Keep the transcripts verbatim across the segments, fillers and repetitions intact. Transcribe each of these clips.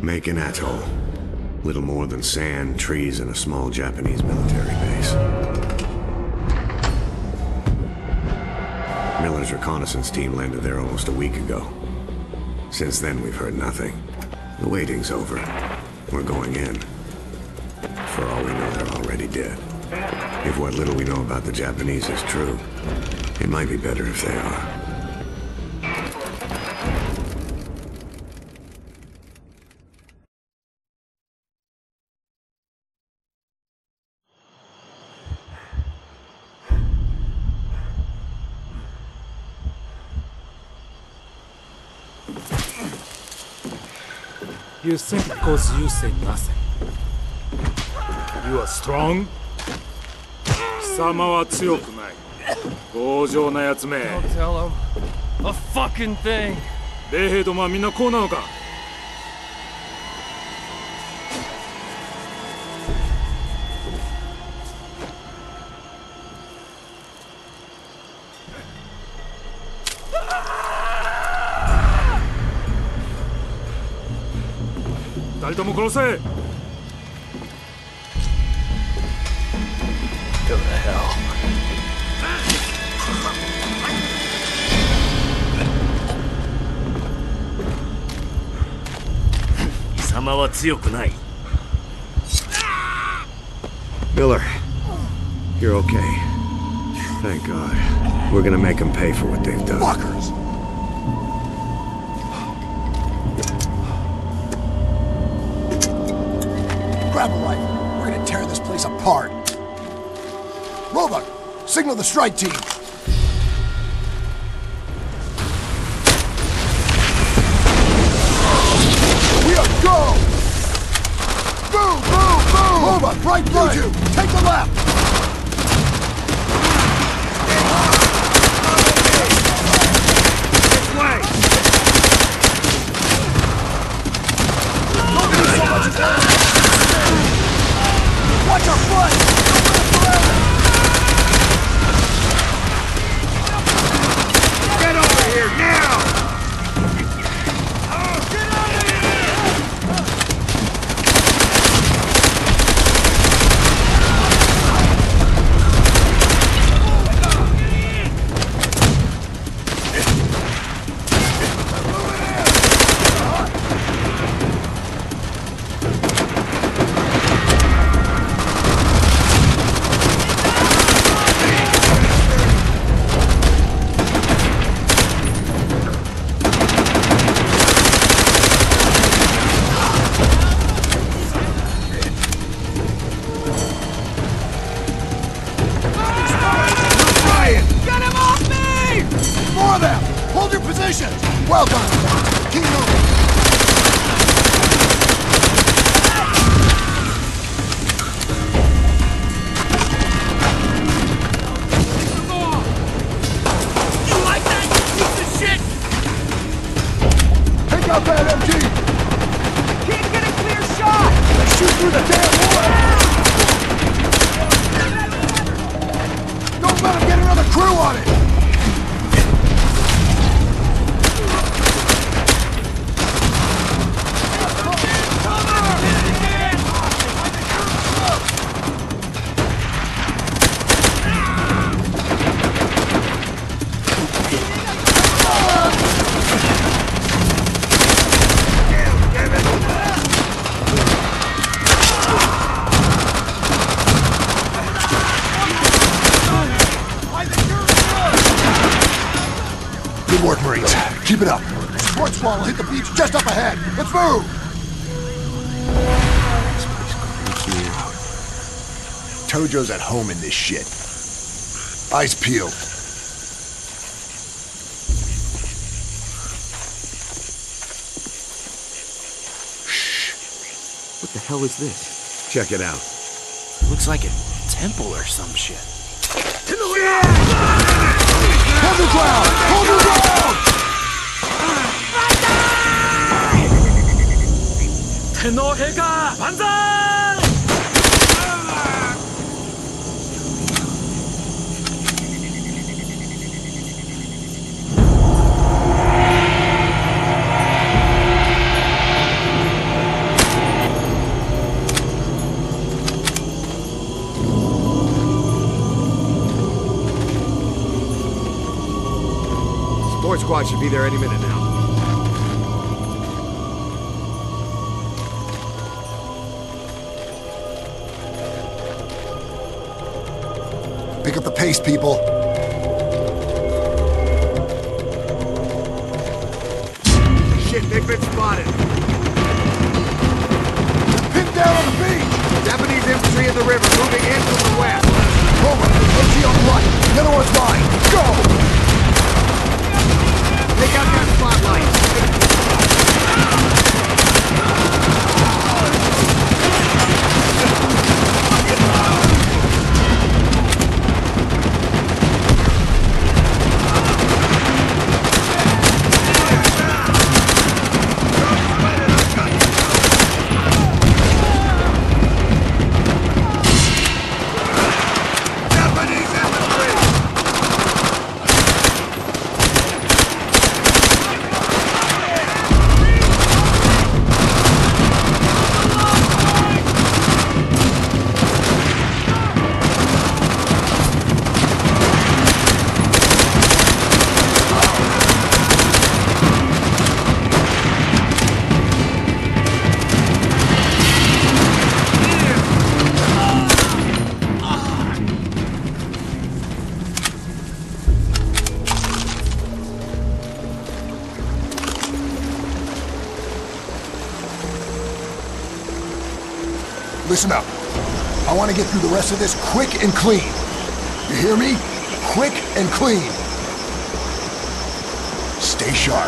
Jamaican atoll. Little more than sand, trees, and a small Japanese military base. Miller's reconnaissance team landed there almost a week ago. Since then, we've heard nothing. The waiting's over. We're going in. For all we know, they're already dead. If what little we know about the Japanese is true, it might be better if they are. You think because you say nothing. You are strong? 貴様は強くない。強情なやつめ。 Don't tell him a fucking thing. 米兵どもはみんなこうなのか。二人とも殺せ。 Go to hell. 貴様は強くない。 Miller, you're okay. Thank God. We're gonna make them pay for what they've done. Fuckers! Grab a rifle. We're gonna tear this place apart. Roebuck, signal the strike team. We are go! Boom, boom, boom! Roebuck, right, right. You two, take the left! This way! Don't do so much as that! Watch our front! Get over here now! Well done! Keep moving! You like that, you piece of shit? Take out that M G! Can't get a clear shot! Let's shoot through the damn wood! Don't let him get another crew on it! Good work, Marines. Keep it up. Sport Squall will hit the beach just up ahead. Let's move! Tojo's at home in this shit. Eyes peeled. Shh. What the hell is this? Check it out. Looks like a temple or some shit. Hold the ground! Hold the ground! Tennoheika! Banzai! squad should be there any minute now. Pick up the pace, people. Shit, they've been spotted. Pinned down on the beach! Japanese infantry in the river, moving in from the west. Over. O G on the right. The other one's mine. Go! Take out that spotlight. Listen up. I want to get through the rest of this quick and clean. You hear me? Quick and clean. Stay sharp.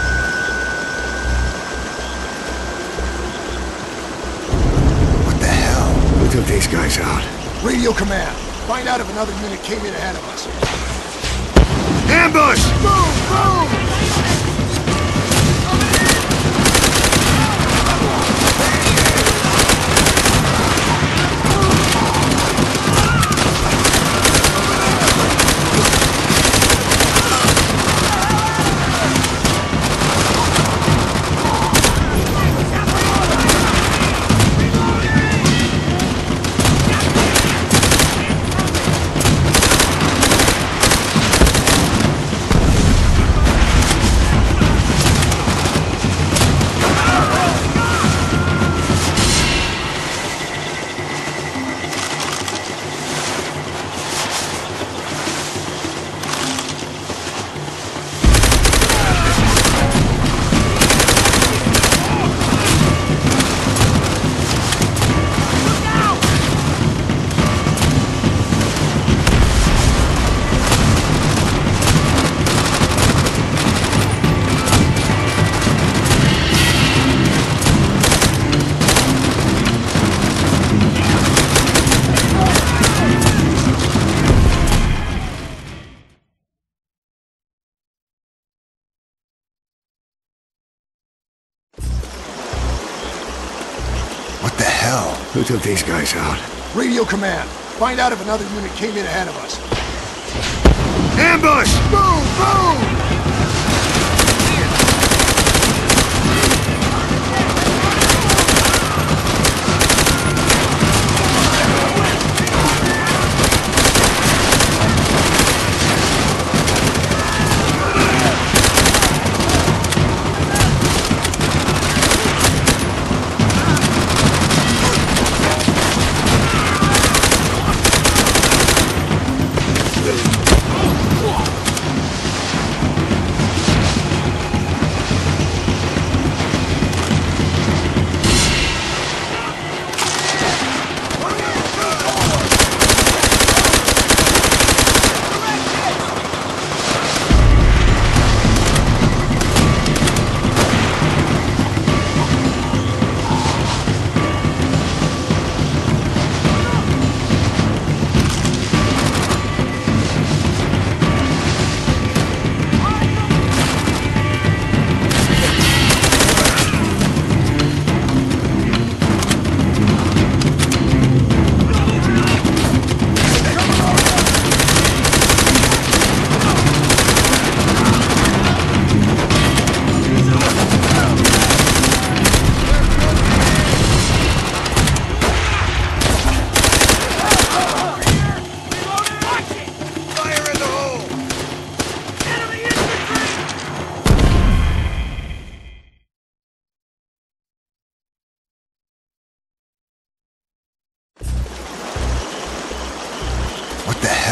What the hell? Who took these guys out? Radio command. Find out if another unit came in ahead of us. Ambush! Boom! Boom! Who took these guys out? Radio command. Find out if another unit came in ahead of us. Ambush! Boom! Boom!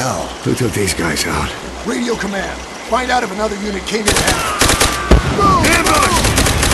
hell? Who took these guys out? Radio command. Find out if another unit came in handy. Move! Ambush!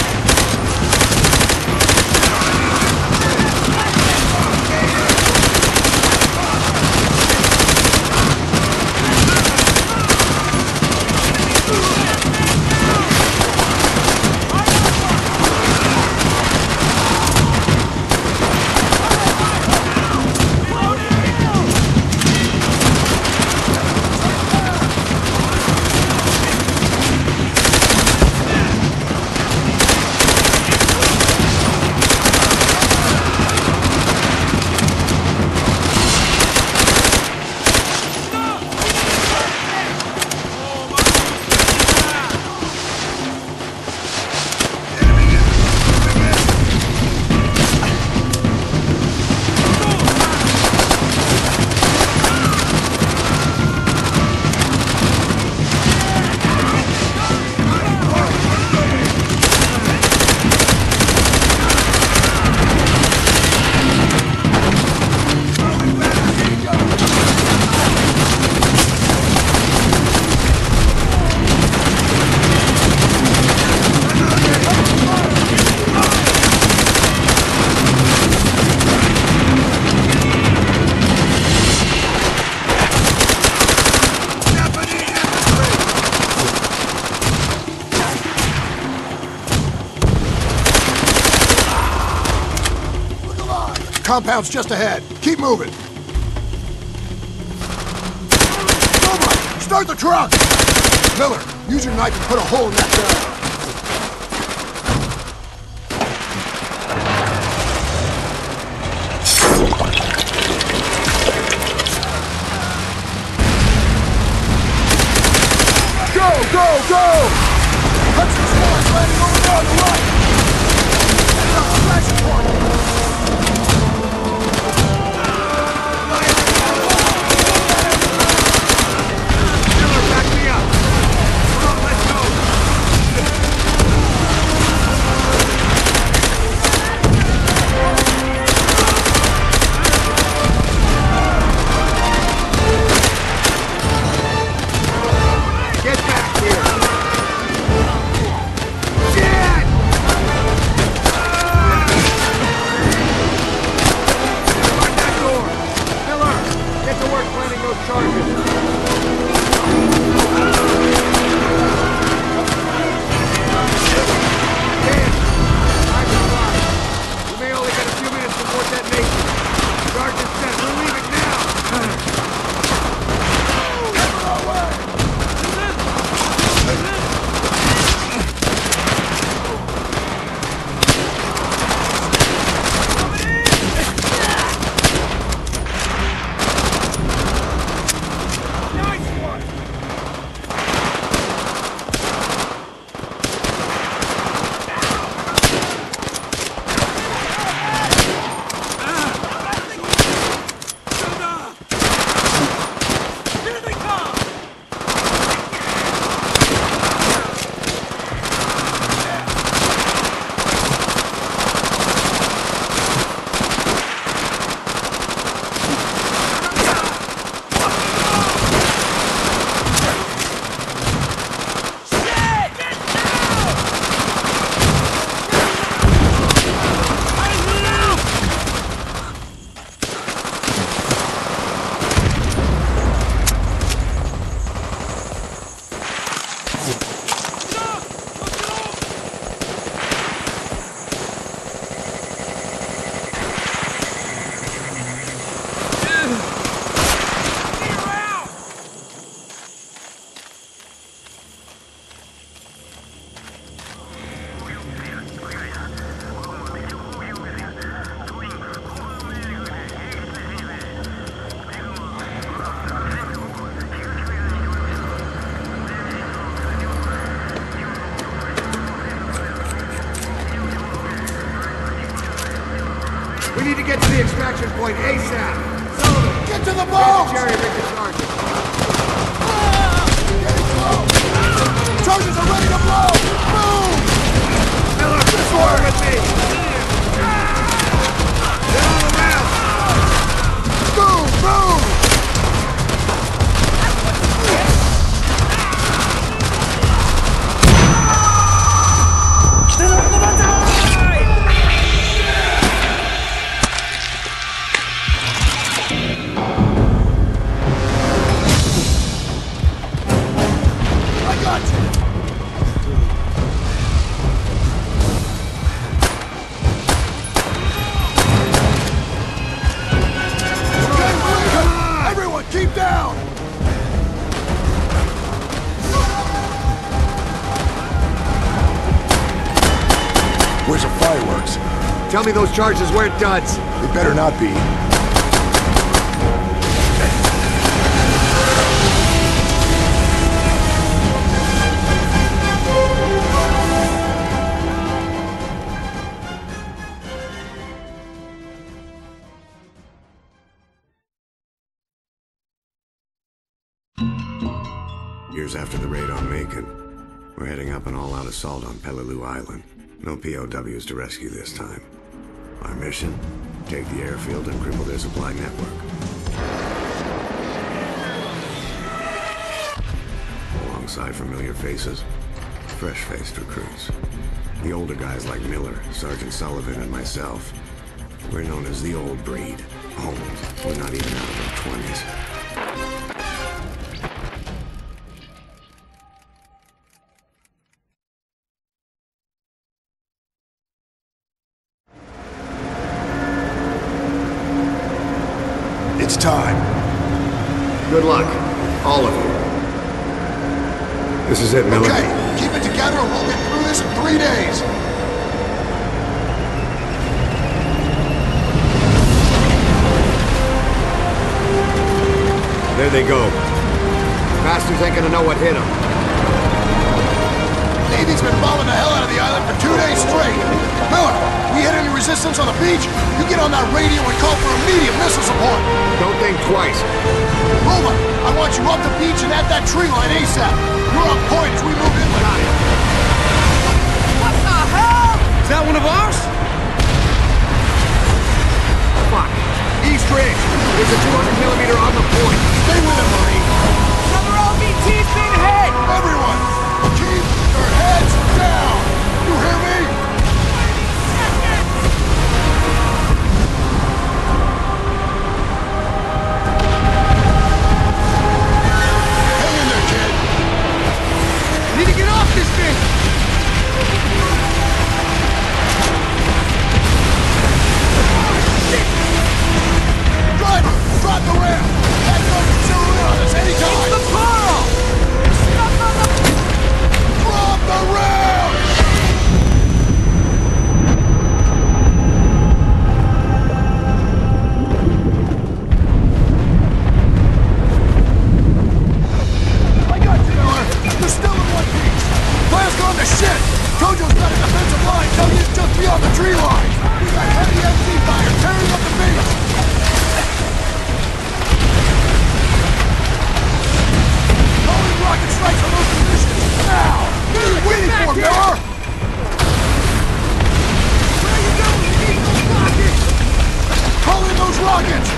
Compound's just ahead. Keep moving. Over! Start the truck! Miller, use your knife and put a hole in that gun. Go, go, go! Hudson Squad's landing over there on the right! That's our flashing point! We need to get to the extraction point ASAP! Sullivan! Get to the boat! Jerry, make the charges. Getting close! Charges are ready to blow! Move! Miller, forward with me! Get all around! Move! Move! Tell me those charges weren't duds. They better not be. Years after the raid on Macon, we're heading up an all-out assault on Peleliu Island. No P O Ws to rescue this time. Our mission? Take the airfield and cripple their supply network. Alongside familiar faces, fresh-faced recruits. The older guys like Miller, Sergeant Sullivan, and myself. We're known as the old breed. Old. We're not even out of our twenties. It's time. Good luck. All of you. This is it, Miller. Okay, keep it together and we'll get through this in three days. There they go. Bastards ain't gonna know what hit them. Navy's been bombing the hell out of the island for two days straight. Miller, we hit any resistance on the beach, you get on that radio and call for immediate missile support. Don't think twice. Roma, I want you up the beach and at that tree line ASAP. You're on point as we move in. Got it. What the hell? Is that one of ours? Fuck. East Ridge. There's a two hundred millimeter on the point. Stay with him, Marine. Another L B T's been hit! Everyone, keep your heads down. You hear me? Hang in there, kid. We need to get off this thing! Driver, drop the ramp. That gun can zero in on us anytime. The plural! Stuck on the... Drop the ramp! I got you, Miller. They're still in one piece. Plan's gone to shit. Kojo's got a defensive line telling you it's just beyond the tree line. We got heavy M C fire tearing up the beach. Calling rocket strikes on those positions. Now! What are you waiting for, Miller? Where are you going? You need those rockets! Call in those rockets!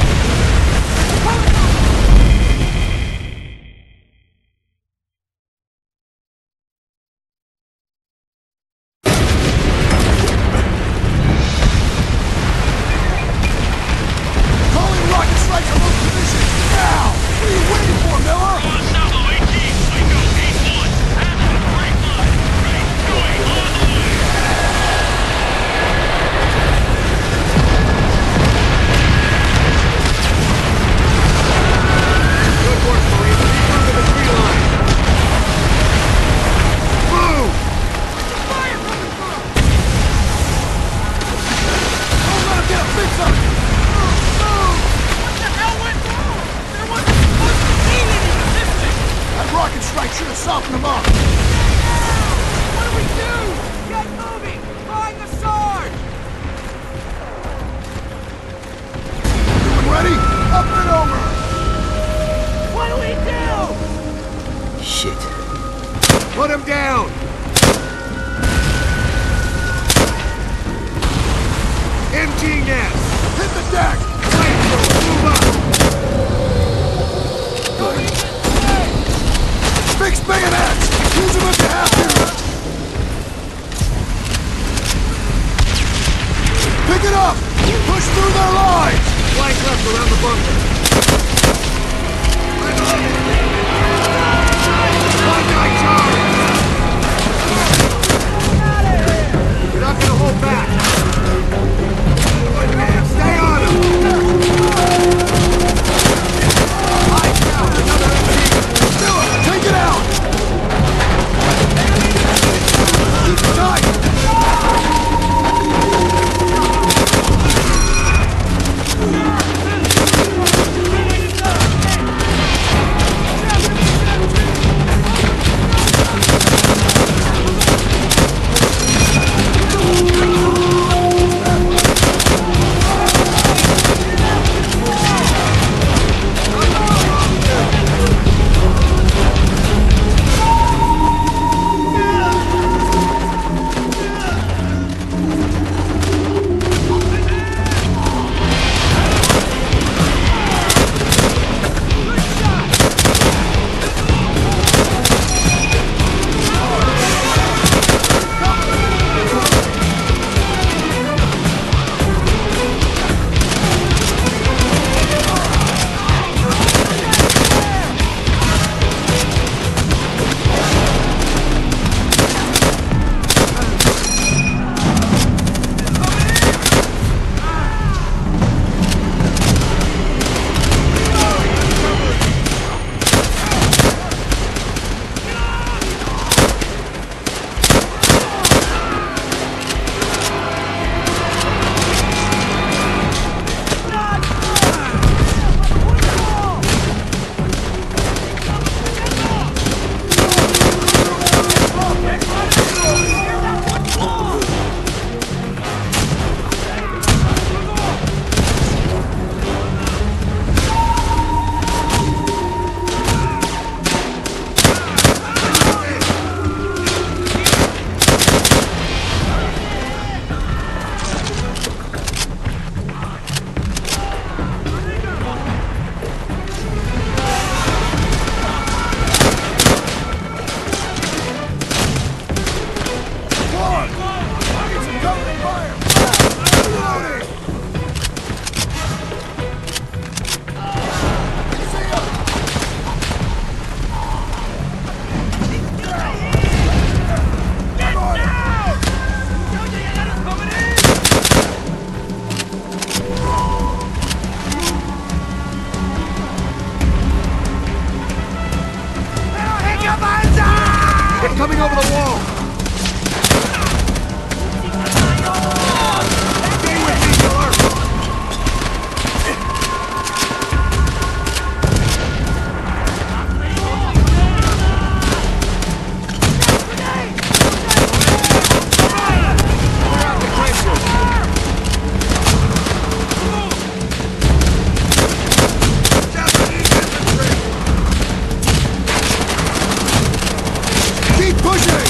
Calling rocket strikes on those positions. Now! What are you waiting for, Miller? Good work, Marine. Keep moving the tree line. Move! Don't let him get a fix on it! What the hell went wrong? There wasn't supposed to be any resistance! That rocket strike should have softened him up. What do we do? Get moving! Find the sword! Everyone ready? Up and over! What do we do? Shit. Put him down! Empty nest! Hit the deck! Flamethrower, move up! Fix bayonets! Use them if you have to! Pick it up! Push through their lines! Flank left around the bunker. One guy charge! You're not gonna hold back! Stay on him! over the wall! Stay with me, Miller! Clear out the trenches! Japanese infantry! Keep pushing!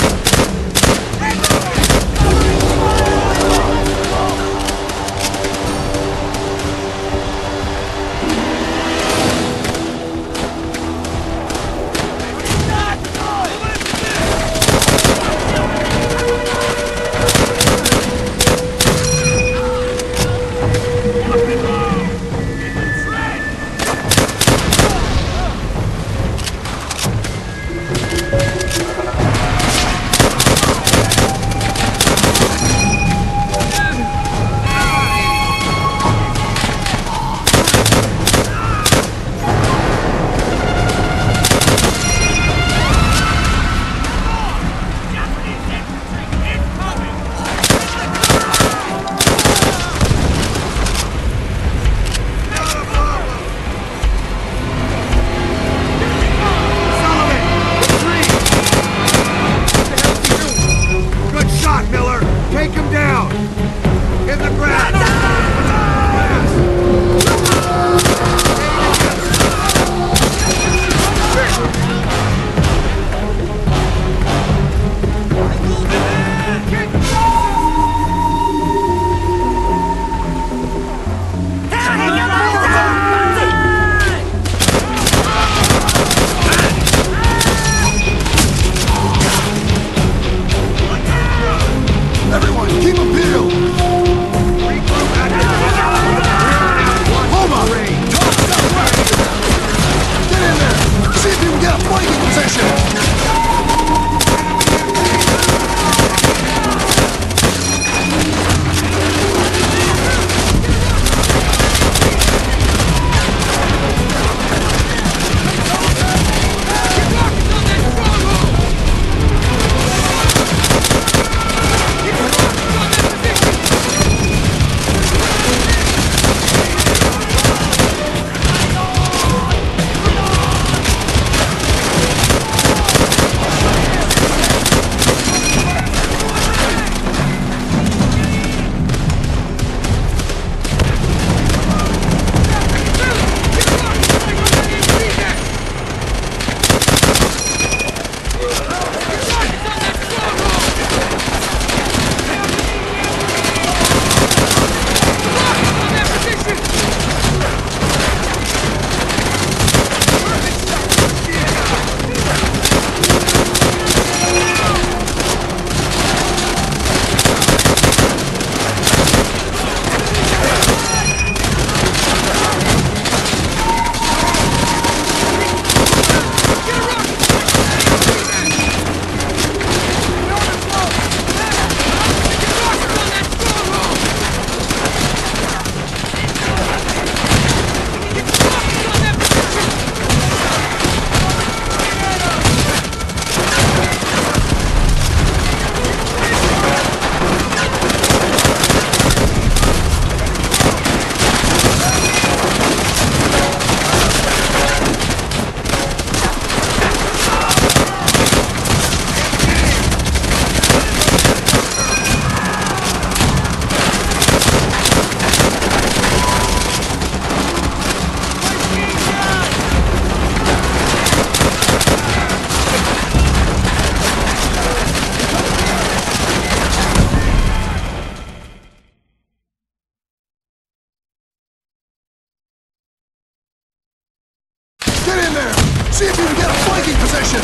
See if you can get a flanking position!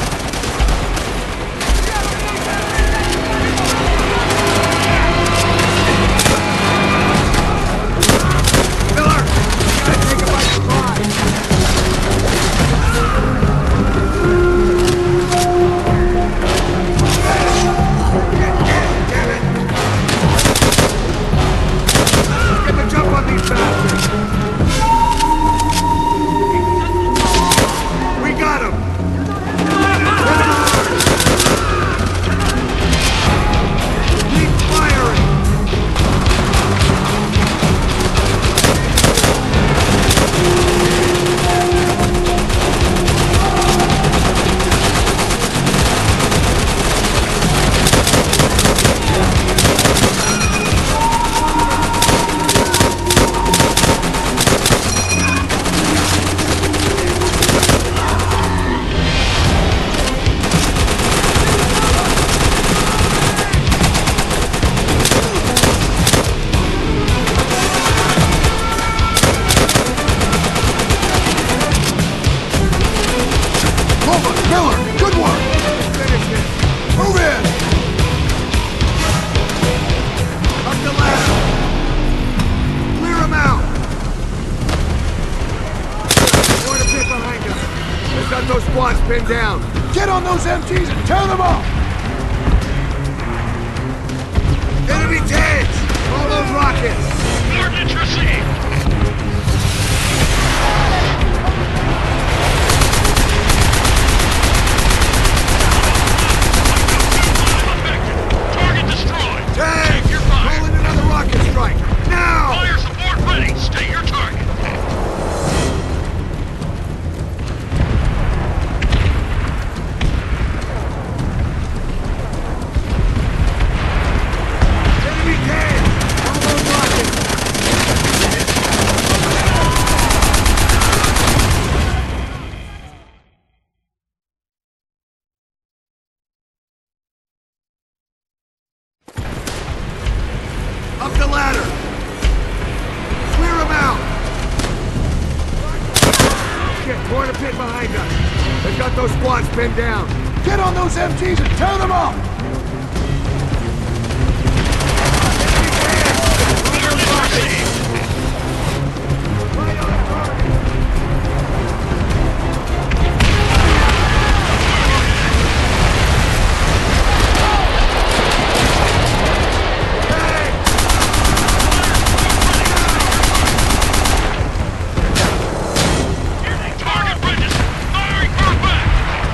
Miller! Gotta take it by surprise! Damn it! Get the jump on these bastards! We got him! got those squads pinned down. Get on those M Gs and tear them up! Enemy tanks! All those rockets! Coordinates received. Target destroyed. Tanks! Take your fire. Call in another rocket strike! Now! Fire support ready. Stay your target. Enemy tanks! All those rockets! Up the ladder! Clear them out! Shit, torn a pit behind us. They've got those squads pinned down. Get on those M Gs and tear them up! Target registered. Firing for back.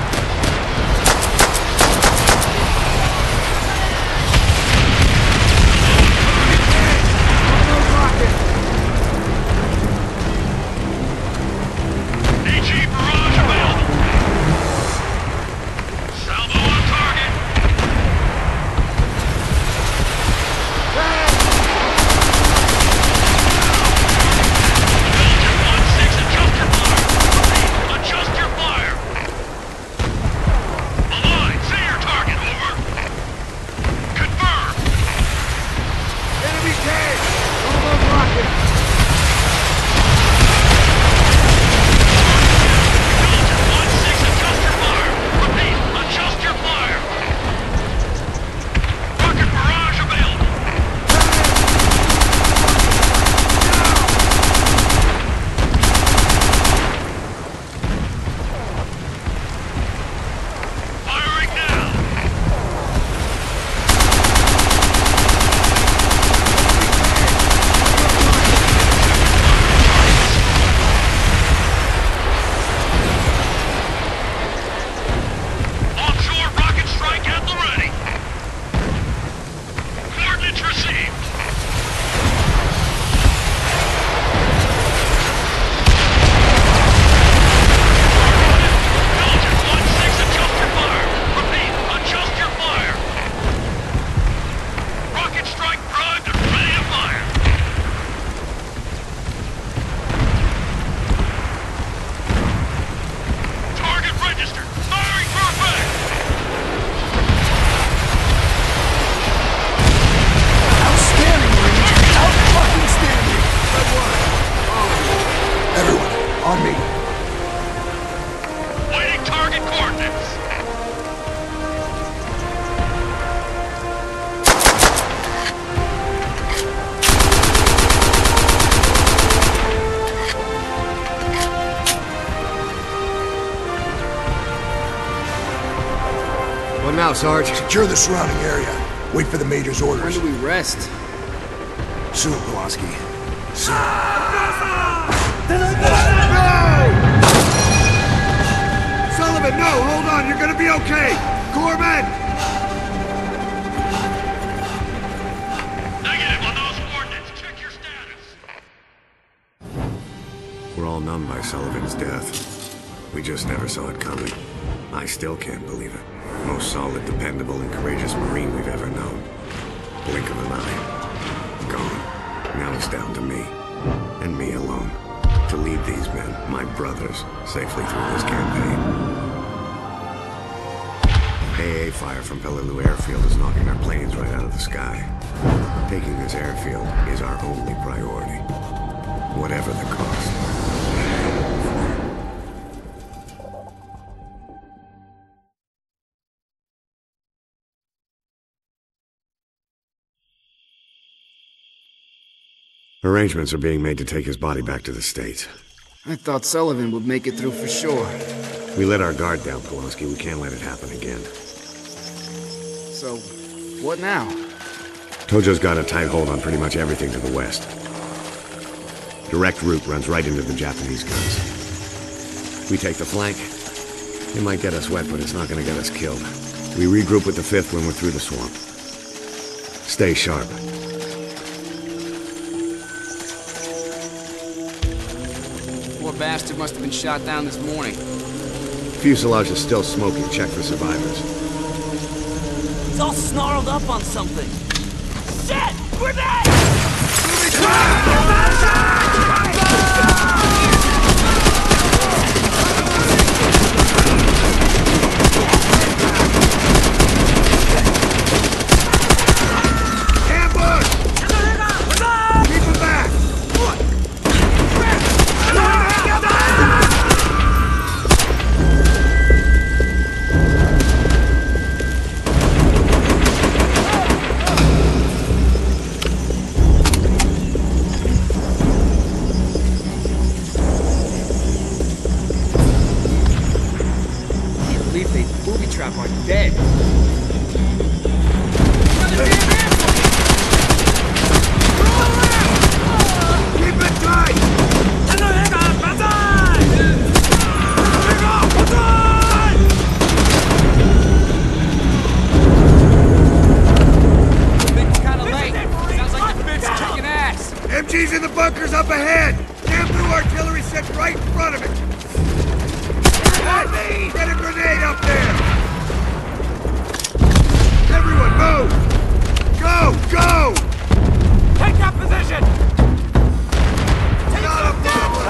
What now, Sarge? Secure the surrounding area. Wait for the Major's When orders. do we rest? Soon, Pulaski. Soon. Sullivan, no! Hold on! You're gonna be okay! Corpsman! Negative on those coordinates. Check your status. We're all numb by Sullivan's death. We just never saw it coming. I still can't believe it. Most solid, dependable, and courageous Marine we've ever known. Blink of an eye. Gone. Now it's down to me. And me alone. To lead these men, my brothers, safely through this campaign. A A fire from Peleliu Airfield is knocking our planes right out of the sky. Taking this airfield is our only priority. Whatever the cost. Arrangements are being made to take his body back to the States. I thought Sullivan would make it through for sure. We let our guard down, Polonsky. We can't let it happen again. So, what now? Tojo's got a tight hold on pretty much everything to the west. Direct route runs right into the Japanese guns. We take the flank. It might get us wet, but it's not gonna get us killed. We regroup with the fifth when we're through the swamp. Stay sharp. Poor bastard must have been shot down this morning. Fuselage is still smoking. Check for survivors. He's all snarled up on something. Shit! Grenade! M G's in the bunkers up ahead! Bamboo artillery set right in front of it! Hey, get a grenade up there! Everyone move! Go, go! Take that position! Take Not a problem!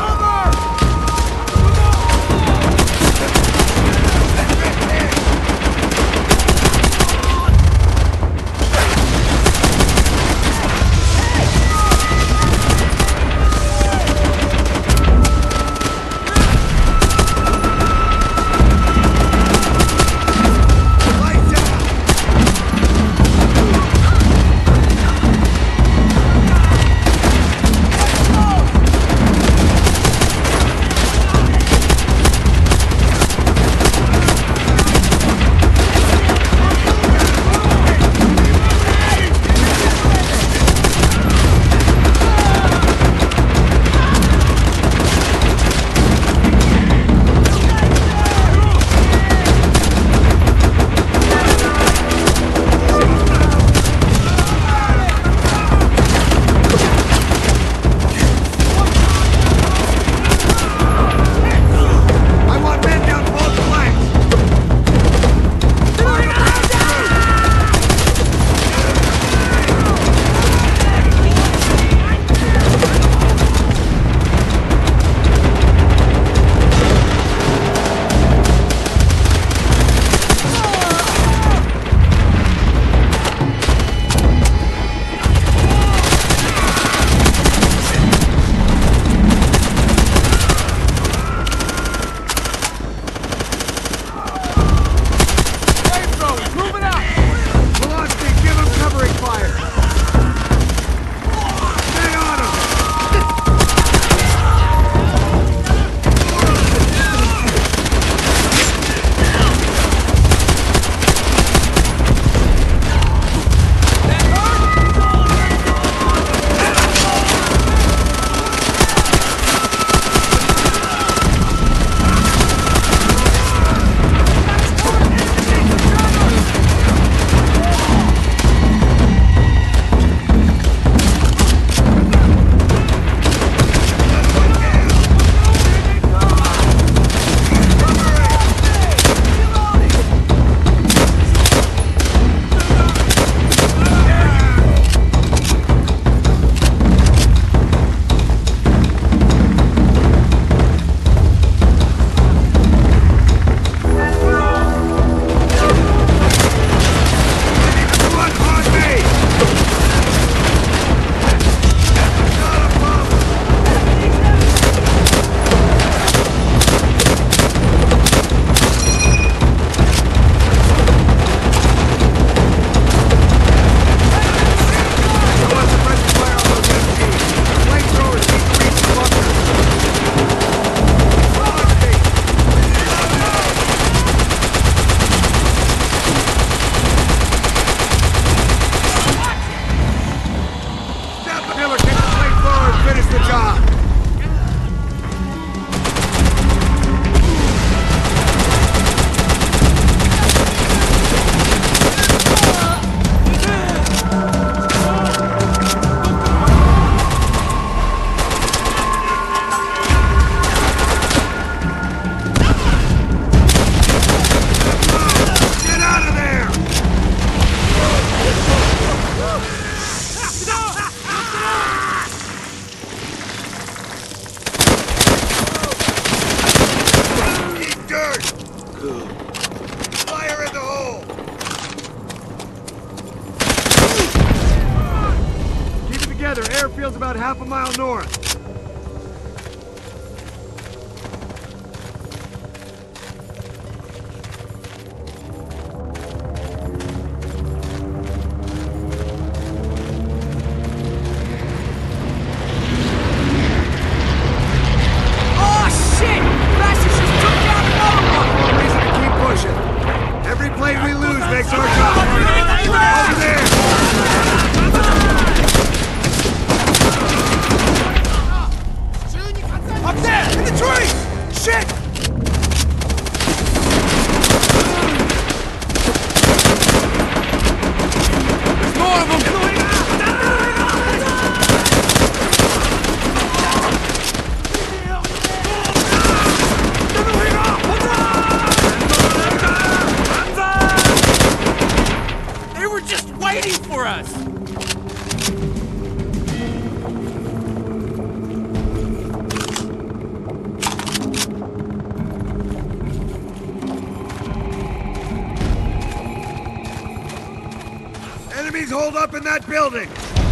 Fire in the hole! Keep it together. Airfield's about half a mile north. Enemies hold up in that building!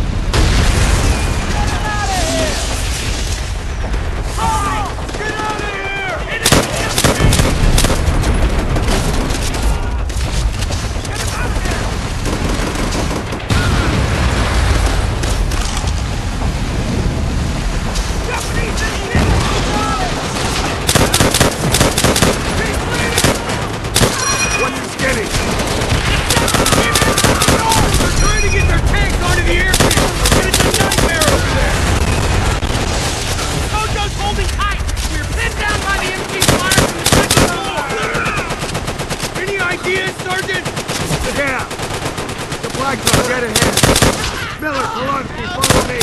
Get ahead! Miller, Polonsky, follow me!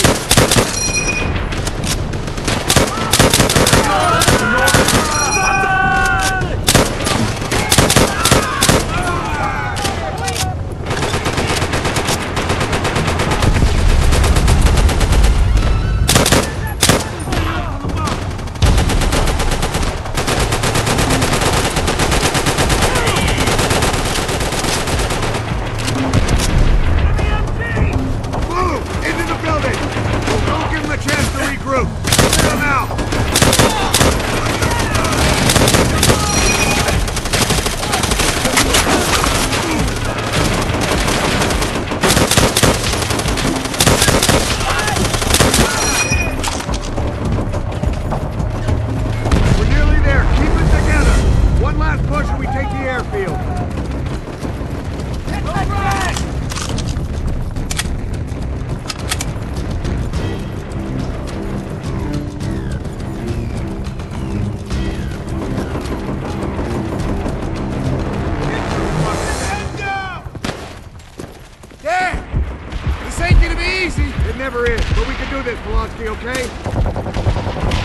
It never is, but we can do this, Polonsky, okay?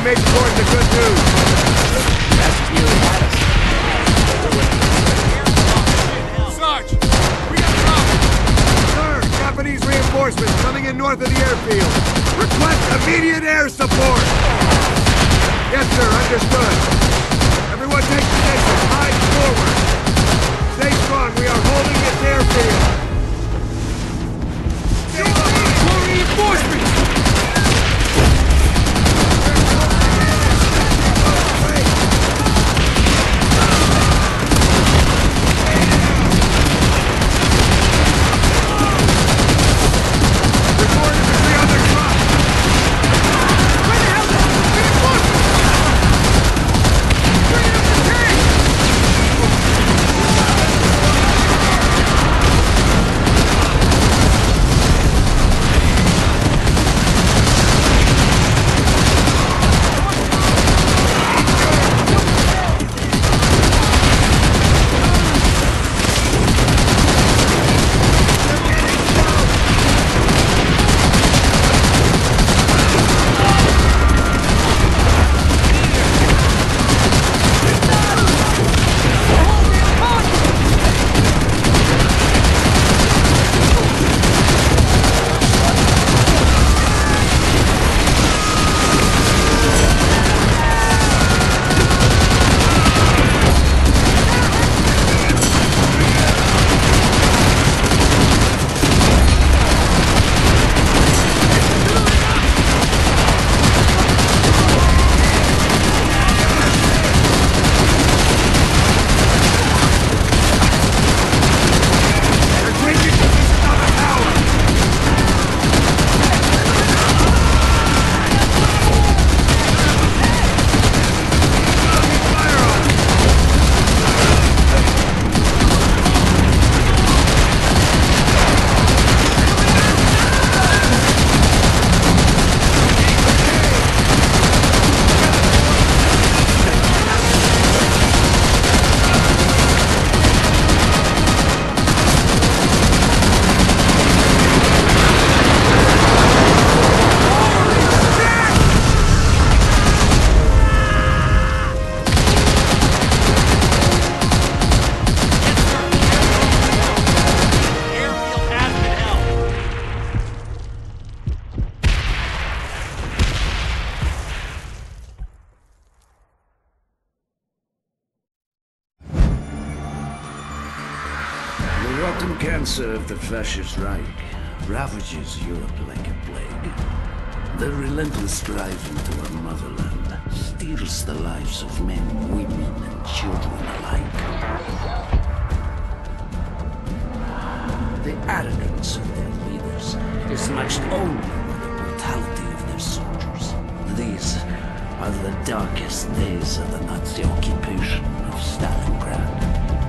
may be toward the good news. That's nearly had us. Sarge, we got trouble. Sir, Japanese reinforcements coming in north of the airfield. Request immediate air support. Yes, sir, understood. Everyone take position. Eyes forward. Stay strong. We are holding this airfield. Stay alive. More reinforcements. The rotten cancer of the Fascist Reich ravages Europe like a plague. Their relentless drive into our motherland steals the lives of men, women, and children alike. The arrogance of their leaders is matched only by the brutality of their soldiers. These are the darkest days of the Nazi occupation of Stalingrad.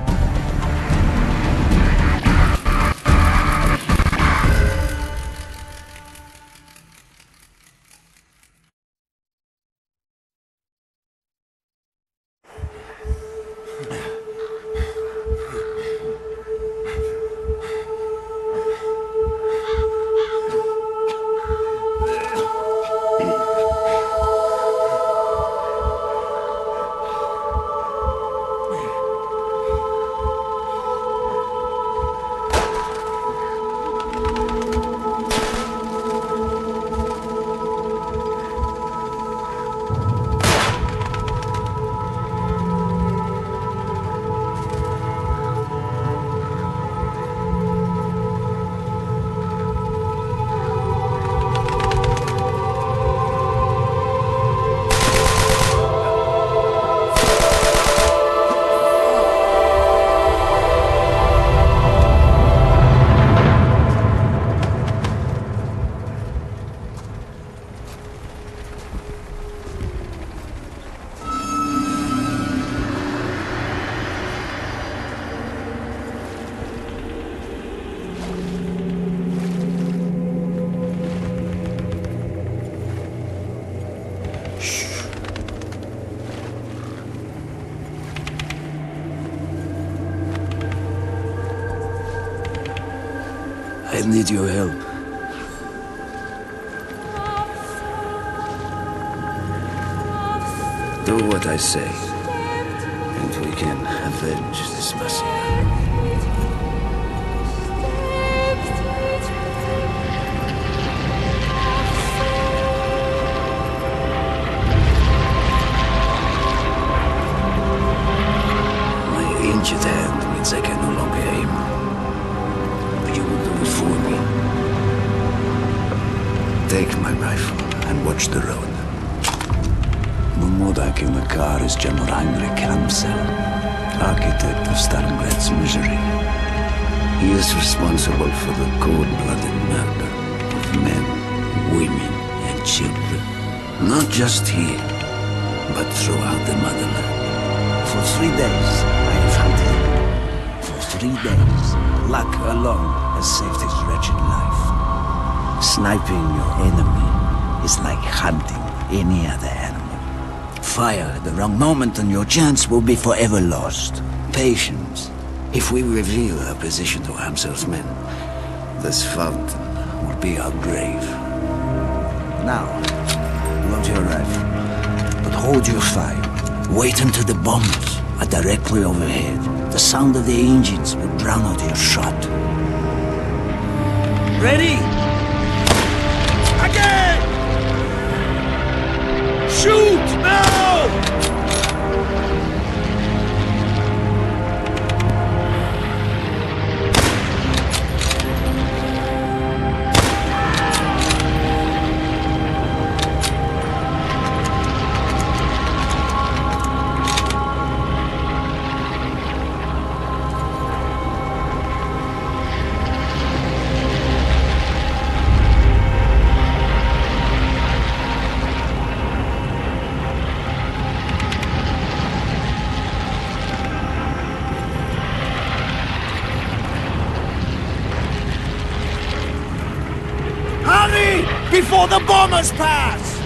I need your help. Do what I say, and we can avenge this massacre. Ancient hand means I can no longer aim. But you will do it for me. Take my rifle and watch the road. Mumodak in the car is General Heinrich Amsel, architect of Stalingrad's misery. He is responsible for the cold-blooded murder of men, women, and children. Not just here, but throughout the motherland. For three days, I have hunted. For three days, luck alone has saved his wretched life. Sniping your enemy is like hunting any other animal. Fire at the wrong moment and your chance will be forever lost. Patience. If we reveal our position to Amsel's men, this fountain will be our grave. Now, load your rifle, but hold your fire. Wait until the bombs are directly overhead. The sound of the engines will drown out your shot. Ready? Again! Shoot now! Before the bombers pass!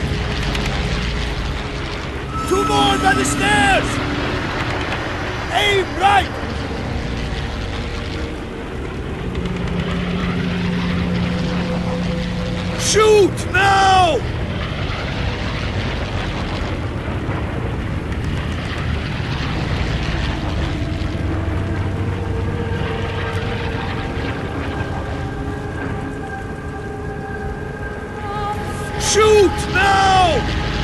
Two more by the stairs! Aim right! Shoot now! Shoot now!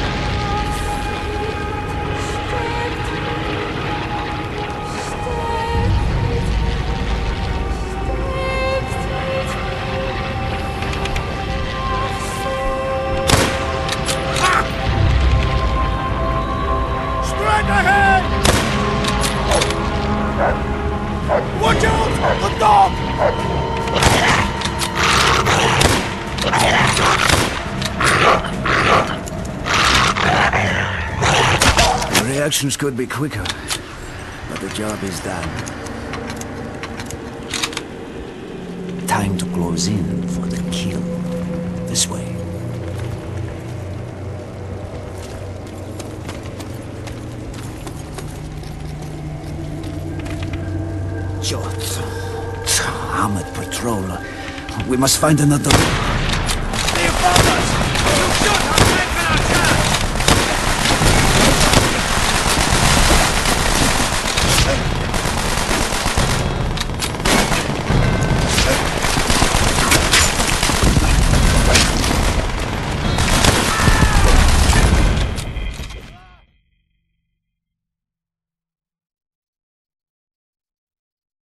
Ha! Straight ahead! Watch out! The dog! Reactions could be quicker, but the job is done. Time to close in for the kill. This way. Shots. Armored patrol. We must find another. They found us! You shoot!